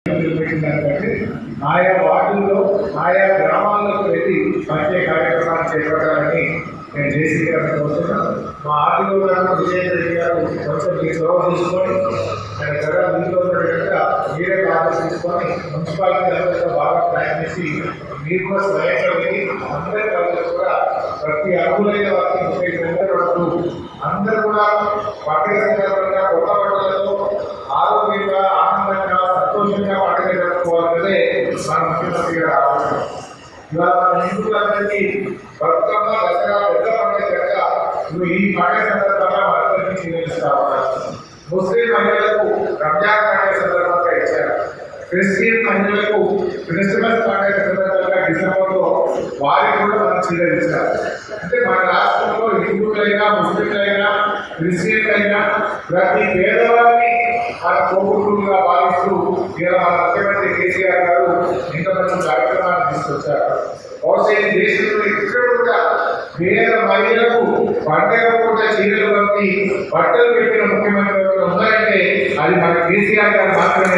పెట్టిందంటే ఆయా వార్డుల్లో ఆయా గ్రామాలకు వెళ్ళి పంచే కార్యక్రమాలు చేపట్టాలని నేను జేసీ గారిని కోరుతున్నాను. మా ఆర్టీఓ గారు విజయేంద్ర రెడ్డి గారు కొంచెం మీ చొరవ తీసుకొని ఆయన దగ్గర మీతో ఉన్నట్టుగా మీరే బాగా తీసుకొని మున్సిపాలిటీ అందరితో బాగా ప్రయత్నించి మీరు కూడా స్వయంగా వెళ్ళి అందరి కలిసి కూడా ప్రతి అర్హులైన వారికి 30 వరకు అందరూ కూడా పండుగ సందర్భంగా కొత్త బట్టలతో ఆరోగ్యంగా ఆనందంగా సంతోషంగా పండుగ జరుపుకోవాలనేదే మన ముఖ్యమంత్రి గారు ఆలోచన. ఇవాళ మన హిందువులందరికీ బతుకమ్మ దసరా పెద్ద పండుగ కనుక నువ్వు ఈ పండుగ సందర్భంగా మనందరికీ స్వీకరిస్తా ఉన్నారు. ముస్లిం మహిళలకు రంజాన్ పండుగ సందర్భంగా ఇచ్చారు. క్రిస్టియన్ మహిళలకు క్రిస్మస్ పండుగ సందర్భంగా డిసెంబర్లో వారికి కూడా మనం స్వీకరించారు. అంటే మన రాష్ట్రంలో హిందువులైనా ముస్లింలైనా క్రిస్టియన్లైనా ప్రతి పేదవారిని మన కోరుకులుగా భావిస్తూ ఇలా మన ముఖ్యమంత్రి కేసీఆర్ గారు ఇంత మంచి కార్యక్రమాన్ని తీసుకొచ్చారు. బహుశా ఈ దేశంలో ఇక్కడ కూడా పేద మహిళలకు పండుగ పూట చీరలు పంపి బట్టలు పెట్టిన ముఖ్యమంత్రి ఉన్నారంటే అది మన కేసీఆర్ గారు మాత్రమే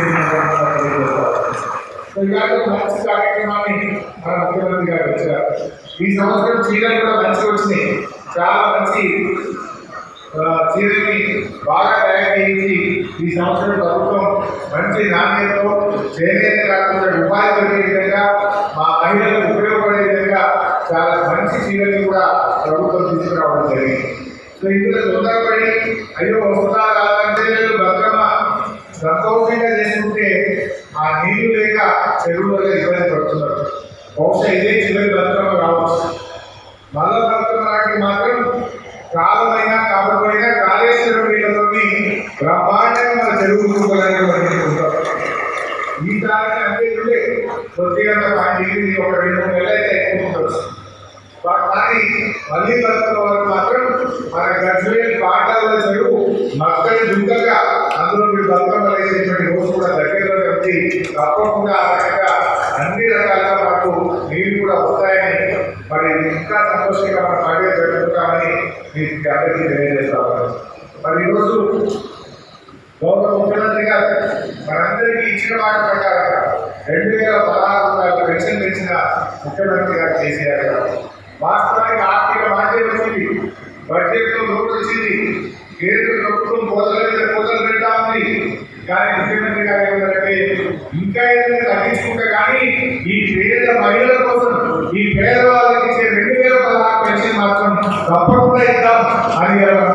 ఇలాంటి మంచి కార్యక్రమాన్ని మన ముఖ్యమంత్రి గారు వచ్చారు. ఈ సంవత్సరం చీరలు కూడా మంచిగా వచ్చినాయి. చాలా మంచి చీరల్ని బాగా తయారు చేయించి ఈ సంవత్సరం ప్రభుత్వం మంచి నాణ్యతతో చేనేత కాకుండా ఉపాధి కలిగే విధంగా మా మహిళలకు ఉపయోగపడే విధంగా చాలా మంచి చీరలు కూడా ప్రభుత్వం తీసుకురావడం జరిగింది. సో ఇందులో తొందరపడి అయ్యో వస్తున్నా కాదంటే బతుకమ్మ సంతోషంగా చేసుకుంటే ఆ నీళ్లు లేక చెరువులలో ఇబ్బంది పడుతున్నారు. బహుశా ఇదే చివరి బతుకమ్మ కావచ్చు. మళ్ళా బతుకమ్మ నాటికి మాత్రం కాలమైనా కాకపోయినా కాళేశ్వరం నీళ్ళతోని బ్రహ్మాండంగా మన చెరువు రూపాయలు వర్ణించుకుంటారు. ఈ దానికి అంటే కొద్దిగా 2 3 నెలలు అయితే ఎక్కువ కానీ మళ్ళీ బతుకమ్మ వరకు మాత్రం మన గజ్వేల్ పాటల చెరువు మక్కడి దుంగగా అందులో మీరు బతుకమ్మ వేసేటువంటి రోజు కూడా దగ్గరలో వచ్చి తప్పకుండా ఆ రకంగా అన్ని రకాలుగా మనకు నీళ్లు కూడా వస్తాయని మరి ఇంకా సంతోషంగా మన పండుగ జరుపుకుంటామని మీకు అందరికీ తెలియజేస్తా ఉన్నాను. మరి ఈరోజు గౌరవ ముఖ్యమంత్రి గారు మనందరికీ ఇచ్చిన మాట ప్రకారంగా 2016 రూపాయల పెన్షన్ పెంచిన ముఖ్యమంత్రి గారు కేసీఆర్ గారు. వాస్తవానికి ఆర్థిక బాధ్యత వచ్చింది, బడ్జెట్లో లోటు వచ్చింది, కేంద్ర ప్రభుత్వం కోతలు పెడతా ఉంది. కానీ ముఖ్యమంత్రి గారు ఏమంటారంటే ఇంకా ఏదైనా తగ్గించుకుంటే కానీ ఈ పేద మహిళల కోసం ఈ పేదవాళ్ళకి ఇచ్చే 2016 పెన్షన్ మాత్రం తప్పకుండా ఇద్దాం అని